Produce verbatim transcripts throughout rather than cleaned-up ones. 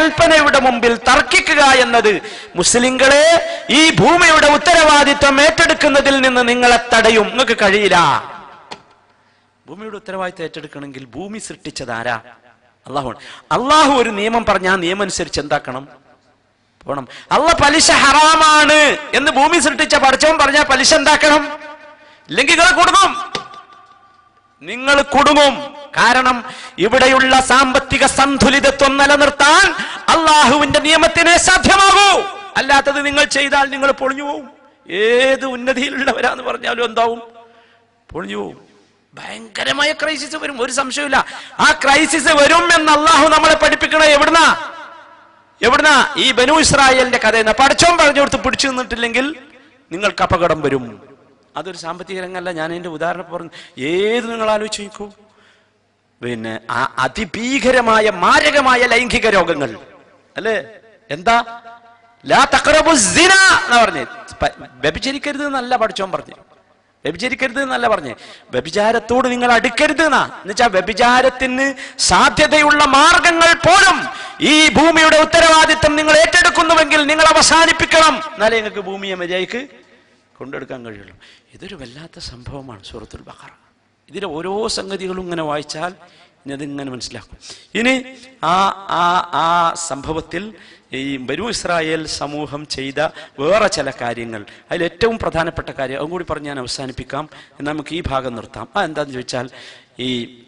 കൽപ്പനയുടെ മുമ്പിൽ തർക്കിക്കുക എന്നത് മുസ്ലിങ്ങളെ ഈ ഭൂമിയുടെ ഉത്തരവാദിത്വം ഏറ്റെടുക്കുന്നതിൽ നിന്ന് നിങ്ങളെ തടയും. നിങ്ങൾക്ക് കഴിയില്ല. ഭൂമിയുടെ ഉത്തരവാദിത്വം ഏറ്റെടുക്കണമെങ്കിൽ ഭൂമി സൃഷ്ടിച്ചതാരാ? അള്ളാഹു. അള്ളാഹു ഒരു നിയമം പറഞ്ഞ ആ നിയമം അനുസരിച്ച് എന്താക്കണം? പോണം. അള്ളാഹ് പലിശ ഹറാമാണ് എന്ന് ഭൂമി സൃഷ്ടിച്ച പടച്ചവൻ പറഞ്ഞാൽ പലിശ എന്താക്കണം? ഇല്ലെങ്കിൽ നിങ്ങൾ കുടുങ്ങും. നിങ്ങൾ കുടുങ്ങും. കാരണം ഇവിടെയുള്ള സാമ്പത്തിക സന്തുലിതത്വം നിലനിർത്താൻ അള്ളാഹുവിന്റെ നിയമത്തിനെ സാധ്യമാകൂ. അല്ലാത്തത് നിങ്ങൾ ചെയ്താൽ നിങ്ങൾ പൊളിഞ്ഞു പോവും. ഏത് ഉന്നതിയിലുള്ളവരാന്ന് പറഞ്ഞാലും എന്താവും? പൊളിഞ്ഞു പോവും. ഭയങ്കരമായ ക്രൈസിസ് വരും, ഒരു സംശയമില്ല. ആ ക്രൈസിസ് വരും എന്ന് അള്ളാഹു നമ്മളെ പഠിപ്പിക്കണേ എവിടുന്നാ? എവിടുന്നാ? ഈ ബനൂ ഇസ്രായേലിന്റെ കഥയെന്ന പടച്ചോൻ പറഞ്ഞു കൊടുത്ത് പിടിച്ചു നിന്നിട്ടില്ലെങ്കിൽ നിങ്ങൾക്ക് അപകടം വരും. അതൊരു സാമ്പത്തിക രംഗമല്ല, ഞാൻ എന്റെ ഉദാഹരണം പറഞ്ഞു. ഏത് നിങ്ങൾ ആലോചിച്ച് നോക്കൂ. പിന്നെ ആ അതിഭീകരമായ മാരകമായ ലൈംഗിക രോഗങ്ങൾ അല്ലേ? എന്താ? ലാ തഖറബു സിന എന്ന് പറഞ്ഞേ. വ്യഭിചരിക്കരുത് എന്നല്ല പടച്ചോൻ പറഞ്ഞു. വ്യഭിചരിക്കരുത് എന്നല്ല പറഞ്ഞേ. വ്യഭിചാരത്തോട് നിങ്ങൾ അടുക്കരുത് എന്നാ. എന്നുവെച്ചാൽ വ്യഭിചാരത്തിന് സാധ്യതയുള്ള മാർഗങ്ങൾ പോലും ഈ ഭൂമിയുടെ ഉത്തരവാദിത്വം നിങ്ങൾ ഏറ്റെടുക്കുന്നുവെങ്കിൽ നിങ്ങൾ അവസാനിപ്പിക്കണം. എന്നാലേ നിങ്ങൾക്ക് ഭൂമിയെ മര്യാദയ്ക്ക് കൊണ്ടെടുക്കാൻ കഴിയുള്ളൂ. ഇതൊരു വല്ലാത്ത സംഭവമാണ് സൂറത്തുൽ ബഖറ. ഇതിലെ ഓരോ സംഗതികളും ഇങ്ങനെ വായിച്ചാൽ ഇനി അതിങ്ങനെ മനസ്സിലാക്കും. ഇനി ആ ആ ആ സംഭവത്തിൽ ഈ ബനൂ ഇസ്രായേൽ സമൂഹം ചെയ്ത വേറെ ചില കാര്യങ്ങൾ, അതിലേറ്റവും പ്രധാനപ്പെട്ട കാര്യം അതും കൂടി പറഞ്ഞ് ഞാൻ അവസാനിപ്പിക്കാം. എന്നാൽ നമുക്ക് ഈ ഭാഗം നിർത്താം. ആ എന്താണെന്ന് ചോദിച്ചാൽ, ഈ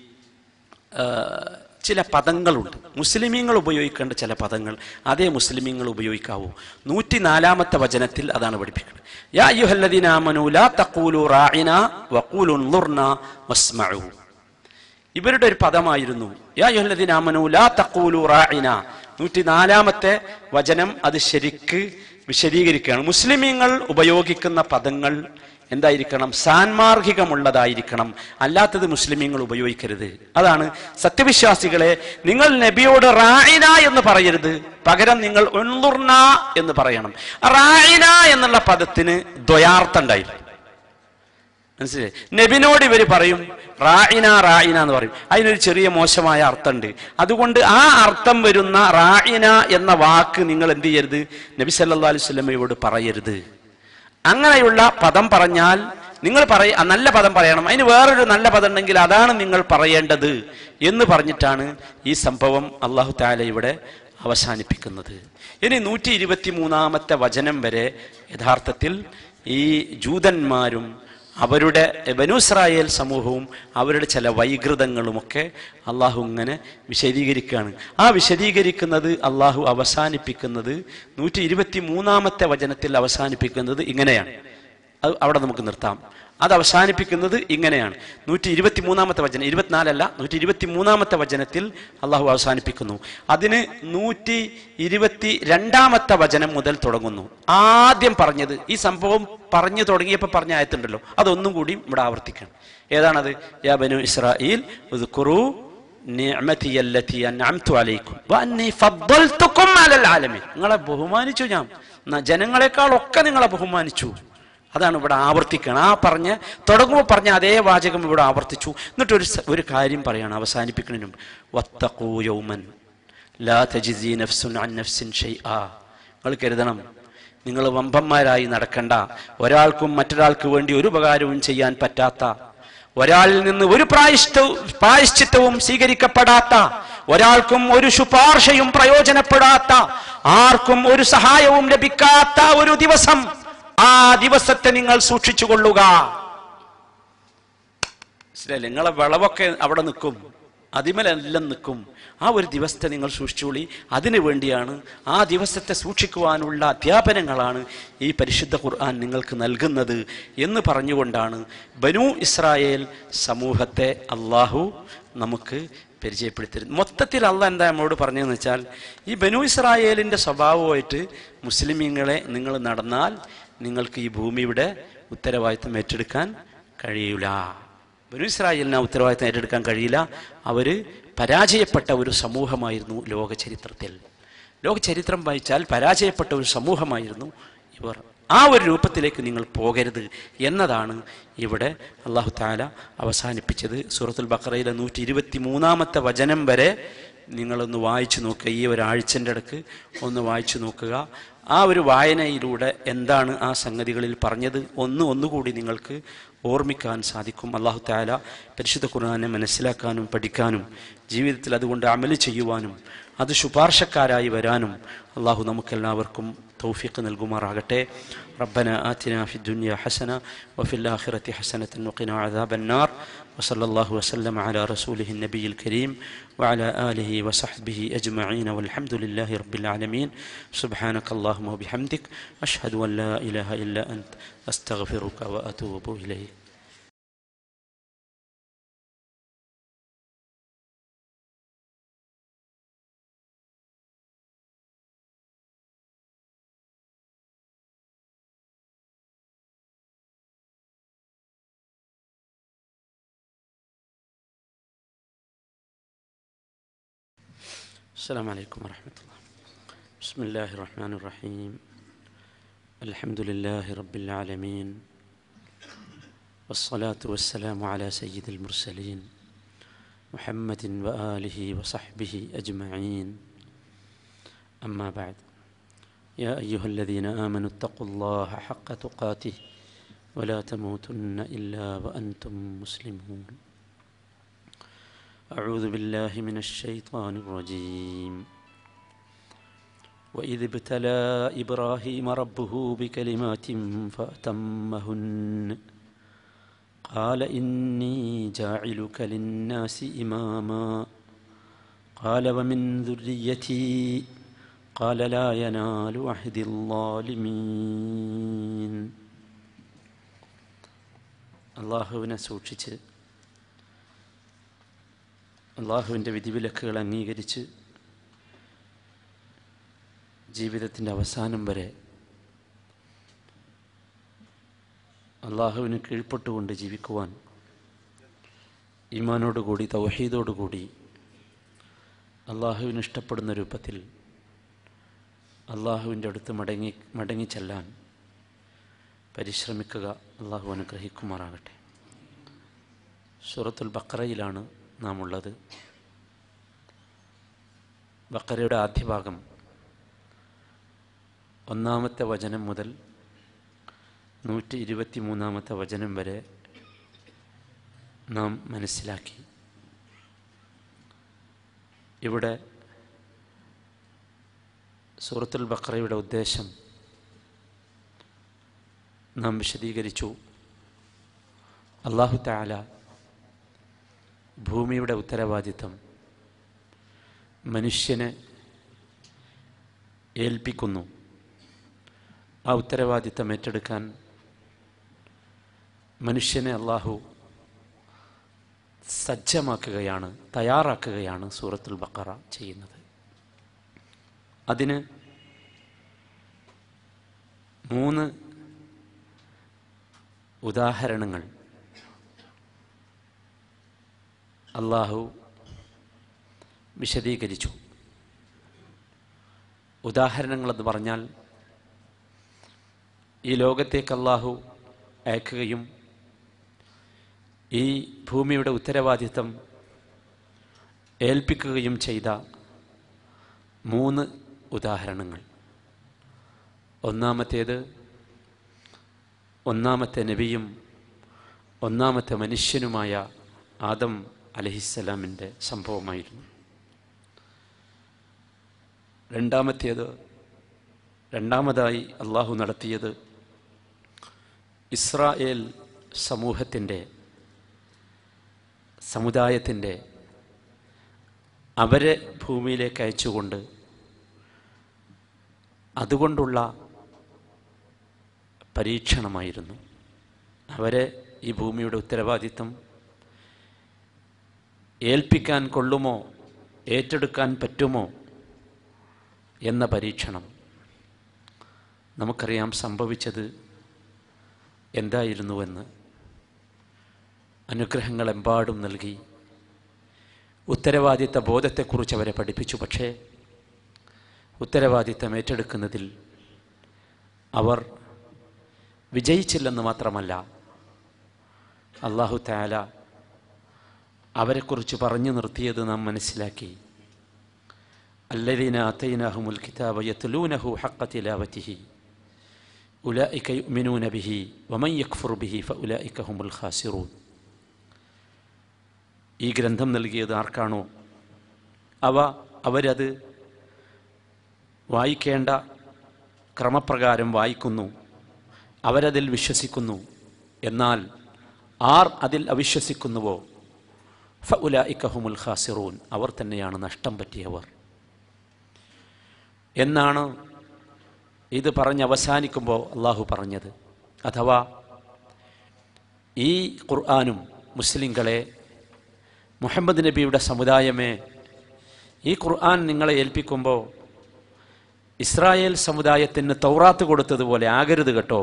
ചില പദങ്ങളുണ്ട്, മുസ്ലിമീങ്ങൾ ഉപയോഗിക്കേണ്ട ചില പദങ്ങൾ അതേ മുസ്ലിമീങ്ങൾ ഉപയോഗിക്കാവൂ. നൂറ്റി നാലാമത്തെ വചനത്തിൽ അതാണ് പഠിപ്പിക്കുന്നത്. യാ അയ്യുഹല്ലദീന ആമനൂ ലാ തഖൂലു റാഇനാ വഖൂലു ഉൻളുർനാ വസ്മഉ. ഇവരുടെ ഒരു പദമായിരുന്നു യാ അയ്യുഹല്ലദീന ആമനൂ ലാ തഖൂലു റാഇനാ. നൂറ്റി നാലാമത്തെ വചനം അത് ശരിക്ക് വിശദീകരിക്കുകയാണ്. മുസ്ലിമീങ്ങൾ ഉപയോഗിക്കുന്ന പദങ്ങൾ എന്തായിരിക്കണം? സാൻമാർഗികമുള്ളതായിരിക്കണം. അല്ലാത്തത് മുസ്ലിമീങ്ങൾ ഉപയോഗിക്കരുത്. അതാണ് സത്യവിശ്വാസികളെ, നിങ്ങൾ നബിയോട് റാഇന എന്ന് പറയരുത്, പകരം നിങ്ങൾ ഉൻളുർന എന്ന് പറയണം. റാഇന എന്നുള്ള പദത്തിന് ദ്വയാർത്ഥം ഉണ്ടായില്ല. മനസ്സിലായി? നബിനോട് ഇവര് പറയും റാഇന റാഇന എന്ന് പറയും. അതിനൊരു ചെറിയ മോശമായ അർത്ഥമുണ്ട്. അതുകൊണ്ട് ആ അർത്ഥം വരുന്ന റാഇന എന്ന വാക്ക് നിങ്ങൾ എന്ത് ചെയ്യരുത്? നബി സല്ലല്ലാഹു അലൈഹി വസല്ലമയോട് പറയരുത്. അങ്ങനെയുള്ള പദം പറഞ്ഞാൽ നിങ്ങൾ പറയ നല്ല പദം പറയണം. അതിന് വേറൊരു നല്ല പദം ഉണ്ടെങ്കിൽ അതാണ് നിങ്ങൾ പറയേണ്ടത് എന്ന് പറഞ്ഞിട്ടാണ് ഈ സംഭവം അല്ലാഹു തആല ഇവിടെ അവസാനിപ്പിക്കുന്നത്. ഇനി നൂറ്റി ഇരുപത്തി മൂന്നാമത്തെ വചനം വരെ യഥാർത്ഥത്തിൽ ഈ ജൂതന്മാരും അവരുടെ ബനൂ ഇസ്രായേൽ സമൂഹവും അവരുടെ ചില വൈകൃതങ്ങളുമൊക്കെ അള്ളാഹു ഇങ്ങനെ വിശദീകരിക്കുകയാണ്. ആ വിശദീകരിക്കുന്നത് അള്ളാഹു അവസാനിപ്പിക്കുന്നത് നൂറ്റി ഇരുപത്തി മൂന്നാമത്തെ വചനത്തിൽ അവസാനിപ്പിക്കുന്നത് ഇങ്ങനെയാണ്. അത് അവിടെ നമുക്ക് നിർത്താം. അത് അവസാനിപ്പിക്കുന്നത് ഇങ്ങനെയാണ്. നൂറ്റി ഇരുപത്തി മൂന്നാമത്തെ വചനം, ഇരുപത്തിനാലല്ല, നൂറ്റി ഇരുപത്തി മൂന്നാമത്തെ വചനത്തിൽ അള്ളാഹു അവസാനിപ്പിക്കുന്നു. അതിന് നൂറ്റി ഇരുപത്തി രണ്ടാമത്തെ വചനം മുതൽ തുടങ്ങുന്നു. ആദ്യം പറഞ്ഞത് ഈ സംഭവം പറഞ്ഞു തുടങ്ങിയപ്പോൾ പറഞ്ഞ ആയത്തുണ്ടല്ലോ, അതൊന്നും കൂടി ഇവിടെ ആവർത്തിക്കണം. ഏതാണത്? യാ ബനൂ ഇസ്രായീൽ ഉദ്കുറൂ നിഅമതി അല്ലതി അൻഅംതു അലൈക്കും വഅന്നി ഫദ്ദൽതുകും അലൽ ആലമീൻ. നിങ്ങളെ ബഹുമാനിച്ചു ഞാൻ, ജനങ്ങളെക്കാളൊക്കെ നിങ്ങളെ ബഹുമാനിച്ചു. അതാണ് ഇവിടെ ആവർത്തിക്കണം. ആ പറഞ്ഞ് തുടങ്ങുമ്പോൾ പറഞ്ഞ അതേ വാചകം ഇവിടെ ആവർത്തിച്ചു. എന്നിട്ടൊരു ഒരു കാര്യം പറയാണ് അവസാനിപ്പിക്കുന്നതിനും. വത്തഖൂ യൗമൻ ലാ തജ്സി നഫ്സുൻ അൻ നഫ്സിൻ ഷൈആ. നിങ്ങൾ കരുതണം, നിങ്ങൾ വമ്പന്മാരായി നടക്കണ്ട. ഒരാൾക്കും മറ്റൊരാൾക്ക് വേണ്ടി ഒരു ഉപകാരവും ചെയ്യാൻ പറ്റാത്ത, ഒരാളിൽ നിന്ന് ഒരു പ്രായശ്ചിത്തവും പ്രായശ്ചിത്തവും സ്വീകരിക്കപ്പെടാത്ത, ഒരാൾക്കും ഒരു ശുപാർശയും പ്രയോജനപ്പെടാത്ത, ആർക്കും ഒരു സഹായവും ലഭിക്കാത്ത ഒരു ദിവസം. ആ ദിവസത്തെ നിങ്ങൾ സൂക്ഷിച്ചു കൊള്ളുക. നിങ്ങളെ വിളവൊക്കെ അവിടെ നിൽക്കും, അതിമലെല്ലാം നിൽക്കും. ആ ഒരു ദിവസത്തെ നിങ്ങൾ സൂക്ഷിച്ചോളി. അതിനു വേണ്ടിയാണ്, ആ ദിവസത്തെ സൂക്ഷിക്കുവാനുള്ള അധ്യാപനങ്ങളാണ് ഈ പരിശുദ്ധ ഖുർആൻ നിങ്ങൾക്ക് നൽകുന്നത് എന്ന് പറഞ്ഞുകൊണ്ടാണ് ബനൂ ഇസ്രായേൽ സമൂഹത്തെ അള്ളാഹു നമുക്ക് പരിചയപ്പെടുത്തരുത്. മൊത്തത്തിൽ അള്ളാഹ് എന്താ നമ്മളോട് പറഞ്ഞതെന്ന് വെച്ചാൽ, ഈ ബനൂ ഇസ്രായേലിൻ്റെ സ്വഭാവമായിട്ട് മുസ്ലിമീങ്ങളെ നിങ്ങൾ നടന്നാൽ നിങ്ങൾക്ക് ഈ ഭൂമിയുടെ ഉത്തരവാദിത്വം ഏറ്റെടുക്കാൻ കഴിയില്ല. ബനൂ ഇസ്രായേലിന് ഉത്തരവാദിത്വം ഏറ്റെടുക്കാൻ കഴിയില്ല. അവർ പരാജയപ്പെട്ട ഒരു സമൂഹമായിരുന്നു ലോക ചരിത്രത്തിൽ. ലോക ചരിത്രം വായിച്ചാൽ പരാജയപ്പെട്ട ഒരു സമൂഹമായിരുന്നു ഇവർ. ആ ഒരു രൂപത്തിലേക്ക് നിങ്ങൾ പോകരുത് എന്നതാണ് ഇവിടെ അല്ലാഹു തആല അവസാനിപ്പിച്ചത്. സൂറത്തുൽ ബഖറയിലെ നൂറ്റി ഇരുപത്തി മൂന്നാമത്തെ വചനം വരെ നിങ്ങളൊന്ന് വായിച്ചു നോക്കുക. ഈ ഒരാഴ്ചൻ്റെ ഇടയ്ക്ക് ഒന്ന് വായിച്ചു നോക്കുക. ആ ഒരു വായനയിലൂടെ എന്താണ് ആ സംഗതികളിൽ പറഞ്ഞത് ഒന്ന് ഒന്നുകൂടി നിങ്ങൾക്ക് ഓർമ്മിക്കാൻ സാധിക്കും. അല്ലാഹു തആല പരിശുദ്ധ ഖുർആനെ മനസ്സിലാക്കാനും പഠിക്കാനും ജീവിതത്തിൽ അതുകൊണ്ട് അമല് ചെയ്യുവാനും അത് ശുപാർശക്കാരായി വരാനും അല്ലാഹു നമുക്കെല്ലാവർക്കും തൗഫീഖ് നൽകുമാറാകട്ടെ. റബ്ബന ആതിനാ ഫിദ്ദുനിയ ഹസന വഫിൽ ആഖിറതി ഹസനതൻ വഖിനാ അദാബന്നാർ. വസല്ലല്ലാഹു വസല്ലമ അലാ റസൂലിഹിൻ നബിയിൽ കരീം വഅലാ ആലിഹി വസഹ്ബിഹി അജ്മഈൻ വൽഹംദുലില്ലാഹി റബ്ബിൽ ആലമീൻ. സുബ്ഹാനകല്ലാഹുമ്മ വബിഹംദിക അഷ്ഹദു അൻ ലാ ഇലാഹ ഇല്ലാ അൻത അസ്തഗ്ഫിറുക വഅതൂബു ഇലൈക്. السلام عليكم ورحمة الله. بسم الله الرحمن الرحيم. الحمد لله رب العالمين والصلاة والسلام على سيد المرسلين محمد وآله وصحبه أجمعين. أما بعد، يا أيها الذين آمنوا اتقوا الله حق تقاته ولا تموتن إلا وأنتم مسلمون. أعوذ بالله من الشيطان الرجيم. وإذ ابتلى إبراهيم ربه بكلمات فأتمهن قال إني جاعلك للناس إماما قال ومن ذريتي قال لا ينال عهد الظالمين. അല്ലാഹുവിനെ സൂക്ഷിച്ച് അള്ളാഹുവിൻ്റെ വിധിവിലക്കുകൾ അംഗീകരിച്ച് ജീവിതത്തിൻ്റെ അവസാനം വരെ അള്ളാഹുവിന് കീഴ്പ്പെട്ടുകൊണ്ട് ജീവിക്കുവാൻ ഈമാനോടുകൂടി തൗഹീദോടുകൂടി അള്ളാഹുവിന് ഇഷ്ടപ്പെടുന്ന രൂപത്തിൽ അള്ളാഹുവിൻ്റെ അടുത്ത് മടങ്ങി മടങ്ങിച്ചെല്ലാൻ പരിശ്രമിക്കുക. അള്ളാഹു അനുഗ്രഹിക്കുമാറാകട്ടെ. സൂറത്തുൽ ബഖറയിലാണ് നാം ഉള്ളത്. ബഖറയുടെ ആദ്യഭാഗം ഒന്നാമത്തെ വചനം മുതൽ നൂറ്റി ഇരുപത്തി മൂന്നാമത്തെ വചനം വരെ നാം മനസ്സിലാക്കി. ഇവിടെ സൂറത്തുൽ ബഖറയുടെ ഉദ്ദേശം നാം വിശദീകരിച്ചു. അല്ലാഹു തആല ഭൂമിയുടെ ഉത്തരവാദിത്തം മനുഷ്യനെ ഏൽപ്പിക്കുന്നു. ആ ഉത്തരവാദിത്തം ഏറ്റെടുക്കാൻ മനുഷ്യനെ അല്ലാഹു സജ്ജമാക്കുകയാണ്, തയ്യാറാക്കുകയാണ് സൂറത്തുൽ ബഖറ ചെയ്യുന്നത്. അതിന് മൂന്ന് ഉദാഹരണങ്ങൾ അല്ലാഹു വിശദീകരിച്ചു. ഉദാഹരണങ്ങളെന്ന് പറഞ്ഞാൽ ഈ ലോകത്തേക്ക് അല്ലാഹു അയക്കുകയും ഈ ഭൂമിയുടെ ഉത്തരവാദിത്തം ഏൽപ്പിക്കുകയും ചെയ്ത മൂന്ന് ഉദാഹരണങ്ങൾ. ഒന്നാമത്തേത് ഒന്നാമത്തെ നബിയും ഒന്നാമത്തെ മനുഷ്യനുമായ ആദം അലൈഹിസ്സലാമിൻ്റെ സംഭവമായിരുന്നു. രണ്ടാമത്തേത് രണ്ടാമതായി അള്ളാഹു നടത്തിയത് ഇസ്രായേൽ സമൂഹത്തിൻ്റെ സമുദായത്തിൻ്റെ അവരെ ഭൂമിയിലേക്ക് അയച്ചുകൊണ്ട് അതുകൊണ്ടുള്ള പരീക്ഷണമായിരുന്നു. അവരെ ഈ ഭൂമിയുടെ ഉത്തരവാദിത്തം ഏൽപ്പിക്കാൻ കൊള്ളുമോ, ഏറ്റെടുക്കാൻ പറ്റുമോ എന്ന പരീക്ഷണം. നമുക്കറിയാം സംഭവിച്ചത് എന്തായിരുന്നുവെന്ന്. അനുഗ്രഹങ്ങളെമ്പാടും നൽകി ഉത്തരവാദിത്ത ബോധത്തെക്കുറിച്ച് അവരെ പഠിപ്പിച്ചു. പക്ഷേ ഉത്തരവാദിത്തം ഏറ്റെടുക്കുന്നതിൽ അവർ വിജയിച്ചില്ലെന്ന് മാത്രമല്ല, അല്ലാഹു തആല അവരെക്കുറിച്ച് പറഞ്ഞു നിർത്തിയത് നാം മനസ്സിലാക്കി. الذين آتيناهم الكتاب يتلونه حق تلاوته أولئك يؤمنون به ومن يكفر به فأولئك هم الخاسرون. ഈ ഗ്രന്ഥം നൽകിയത് ആർക്കാണോ അവ അവരത് വായിക്കേണ്ട ക്രമപ്രകാരം വായിക്കുന്നു, അവരതിൽ വിശ്വസിക്കുന്നു. എന്നാൽ ആർ അതിൽ അവിശ്വസിക്കുന്നുവോ ഫഉലൈക ഹുമുൽ ഖാസിറൂൻ, അവർ തന്നെയാണ് നഷ്ടം പറ്റിയവർ എന്നാണ് ഇത് പറഞ്ഞ് അവസാനിക്കുമ്പോൾ അള്ളാഹു പറഞ്ഞത്. അഥവാ ഈ ഖുർആനും മുസ്ലിങ്ങളെ, മുഹമ്മദ് നബിയുടെ സമുദായമേ, ഈ ഖുർആൻ നിങ്ങളെ ഏൽപ്പിക്കുമ്പോൾ ഇസ്രായേൽ സമുദായത്തിന് തൗറാത്ത് കൊടുത്തതുപോലെ ആകരുത് കേട്ടോ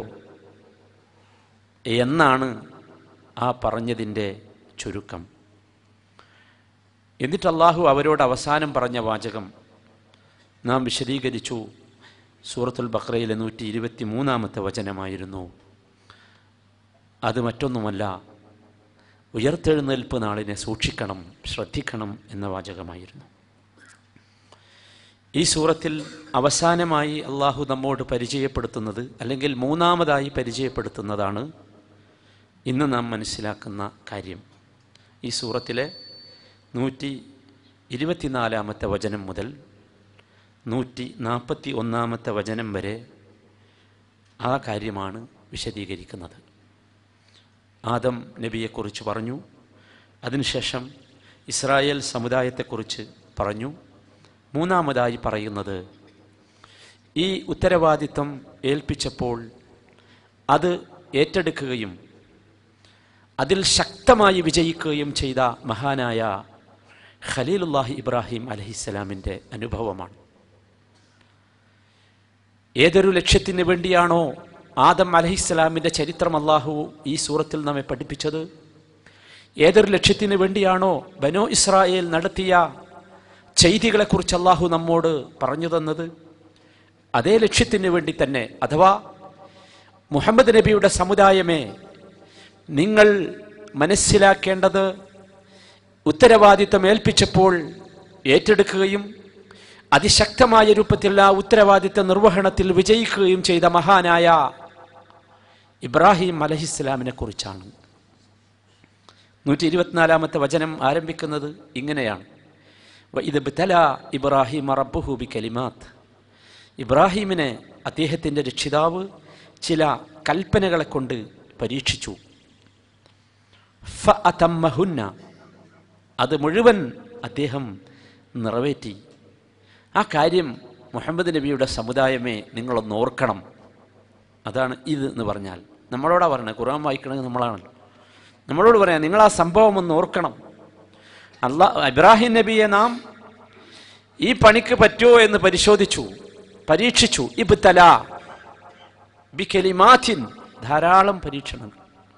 എന്നാണ് ആ പറഞ്ഞതിൻ്റെ ചുരുക്കം. എന്നിട്ട് അള്ളാഹു അവരോട് അവസാനം പറഞ്ഞ വാചകം നാം വിശദീകരിച്ചു. സൂറത്തുൽ ബഖറയിലെ നൂറ്റി ഇരുപത്തി മൂന്നാമത്തെ വചനമായിരുന്നു. അത് മറ്റൊന്നുമല്ല, ഉയർത്തെഴുന്നേൽപ്പ് നാളിനെ സൂക്ഷിക്കണം, ശ്രദ്ധിക്കണം എന്ന വാചകമായിരുന്നു. ഈ സൂറത്തിൽ അവസാനമായി അള്ളാഹു നമ്മോട് പരിചയപ്പെടുത്തുന്നത്, അല്ലെങ്കിൽ മൂന്നാമതായി പരിചയപ്പെടുത്തുന്നതാണ് ഇന്ന് നാം മനസ്സിലാക്കുന്ന കാര്യം. ഈ സൂറത്തിലെ നൂറ്റി ഇരുപത്തിനാലാമത്തെ വചനം മുതൽ നൂറ്റി നാൽപ്പത്തി ഒന്നാമത്തെ വചനം വരെ ആ കാര്യമാണ് വിശദീകരിക്കുന്നത്. ആദം നബിയെക്കുറിച്ച് പറഞ്ഞു, അതിനുശേഷം ഇസ്രായേൽ സമുദായത്തെക്കുറിച്ച് പറഞ്ഞു. മൂന്നാമതായി പറയുന്നത്, ഈ ഉത്തരവാദിത്വം ഏൽപ്പിച്ചപ്പോൾ അത് ഏറ്റെടുക്കുകയും അതിൽ ശക്തമായി വിജയിക്കുകയും ചെയ്ത മഹാനായ ഖലീലുല്ലാഹി ഇബ്രാഹിം അലൈഹിസ്സലാമിൻ്റെ അനുഭവമാണ്. ഏതൊരു ലക്ഷ്യത്തിന് വേണ്ടിയാണോ ആദം അലൈഹിസ്സലാമിൻ്റെ ചരിത്രം അള്ളാഹു ഈ സൂറത്തിൽ നമ്മെ പഠിപ്പിച്ചത്, ഏതൊരു ലക്ഷ്യത്തിന് വേണ്ടിയാണോ ബനോ ഇസ്രായേൽ നടത്തിയ ചെയ്തികളെക്കുറിച്ച് അള്ളാഹു നമ്മോട് പറഞ്ഞു തന്നത്, അതേ ലക്ഷ്യത്തിന് വേണ്ടി തന്നെ, അഥവാ മുഹമ്മദ് നബിയുടെ സമുദായമേ, നിങ്ങൾ മനസ്സിലാക്കേണ്ടത് ഉത്തരവാദിത്വം ഏൽപ്പിച്ചപ്പോൾ ഏറ്റെടുക്കുകയും അതിശക്തമായ രൂപത്തിൽ ആ ഉത്തരവാദിത്വ നിർവഹണത്തിൽ വിജയിക്കുകയും ചെയ്ത മഹാനായ ഇബ്രാഹിം അലൈഹിസ്സലാമിനെ കുറിച്ചാണ്. നൂറ്റി ഇരുപത്തിനാലാമത്തെ വചനം ആരംഭിക്കുന്നത് ഇങ്ങനെയാണ്: വഇദ് ഇബ്തലാ ഇബ്രാഹിം റബ്ബുഹു ബികലിമാത്ത്. ഇബ്രാഹിമിനെ അദ്ദേഹത്തിൻ്റെ രക്ഷിതാവ് ചില കൽപ്പനകളെ കൊണ്ട് പരീക്ഷിച്ചു. ഫഅതമ്മഹുന്ന, അത് മുഴുവൻ അദ്ദേഹം നിറവേറ്റി. ആ കാര്യം മുഹമ്മദ് നബിയുടെ സമുദായമേ നിങ്ങളൊന്ന് ഓർക്കണം. അതാണ് ഇത് എന്ന് പറഞ്ഞാൽ. നമ്മളോടാ പറയണത്, ഖുർആൻ വായിക്കണമെങ്കിൽ നമ്മളാണല്ലോ. നമ്മളോട് പറയാം, നിങ്ങൾ ആ സംഭവം ഒന്ന് ഓർക്കണം. അല്ലാ ഇബ്രാഹിം നബിയെ നാം ഈ പണിക്ക് പറ്റുമോ എന്ന് പരിശോധിച്ചു, പരീക്ഷിച്ചു. ഇബ്തലാ ബികലിമാത്തിൻ, ധാരാളം പരീക്ഷണങ്ങൾ.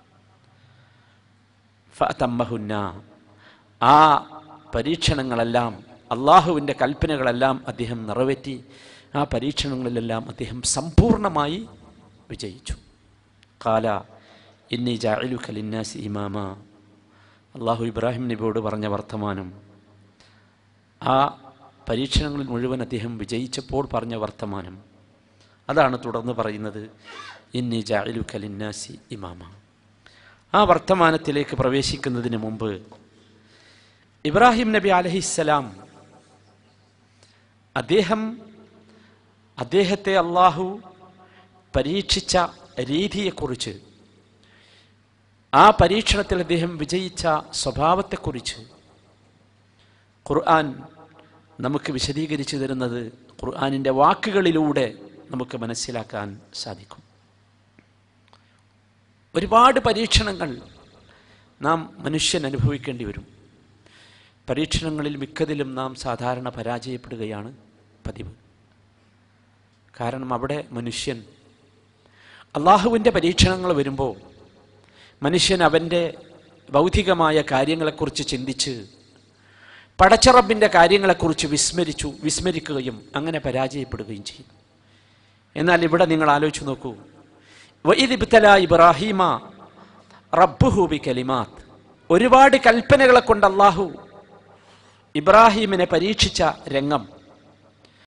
ഫഅതമ്മഹുന്ന, ആ പരീക്ഷണങ്ങളെല്ലാം, അള്ളാഹുവിൻ്റെ കൽപ്പനകളെല്ലാം അദ്ദേഹം നിറവേറ്റി. ആ പരീക്ഷണങ്ങളിലെല്ലാം അദ്ദേഹം സമ്പൂർണമായി വിജയിച്ചു. ഖാല ഇന്നി ജാഇലുക ലിന്നാസി ഇമാമ. അള്ളാഹു ഇബ്രാഹിം നബിയോട് പറഞ്ഞ വർത്തമാനം, ആ പരീക്ഷണങ്ങളിൽ മുഴുവൻ അദ്ദേഹം വിജയിച്ചപ്പോൾ പറഞ്ഞ വർത്തമാനം, അതാണ് തുടർന്ന് പറയുന്നത്, ഇന്നി ജാഇലുക ലിന്നാസി ഇമാമ. ആ വർത്തമാനത്തിലേക്ക് പ്രവേശിക്കുന്നതിന് മുമ്പ് ഇബ്രാഹിം നബി അലൈഹിസ്സലാം, അദ്ദേഹം അദ്ദേഹത്തെ അള്ളാഹു പരീക്ഷിച്ച രീതിയെക്കുറിച്ച്, ആ പരീക്ഷണത്തിൽ അദ്ദേഹം വിജയിച്ച സ്വഭാവത്തെക്കുറിച്ച് ഖുർആൻ നമുക്ക് വിശദീകരിച്ചു തരുന്നത് ഖുർആനിൻ്റെ വാക്കുകളിലൂടെ നമുക്ക് മനസ്സിലാക്കാൻ സാധിക്കും. ഒരുപാട് പരീക്ഷണങ്ങൾ നാം മനുഷ്യൻ അനുഭവിക്കേണ്ടി വരും. പരീക്ഷണങ്ങളിൽ മിക്കതിലും നാം സാധാരണ പരാജയപ്പെടുകയാണ് പതിവ്. കാരണം അവിടെ മനുഷ്യൻ, അള്ളാഹുവിൻ്റെ പരീക്ഷണങ്ങൾ വരുമ്പോൾ മനുഷ്യൻ അവൻ്റെ ഭൗതികമായ കാര്യങ്ങളെക്കുറിച്ച് ചിന്തിച്ച് പടച്ചറബിൻ്റെ കാര്യങ്ങളെക്കുറിച്ച് വിസ്മരിച്ചു വിസ്മരിക്കുകയും അങ്ങനെ പരാജയപ്പെടുകയും ചെയ്യും. എന്നാൽ ഇവിടെ നിങ്ങൾ ആലോചിച്ച് നോക്കൂ, വഇദ് ഇബ്തലാ ഇബ്രാഹിമ റബ്ബുഹു ബികലിമാത്ത്, ഒരുപാട് കൽപ്പനകളെ കൊണ്ട് അള്ളാഹു ഇബ്രാഹിമിനെ പരീക്ഷിച്ച രംഗം.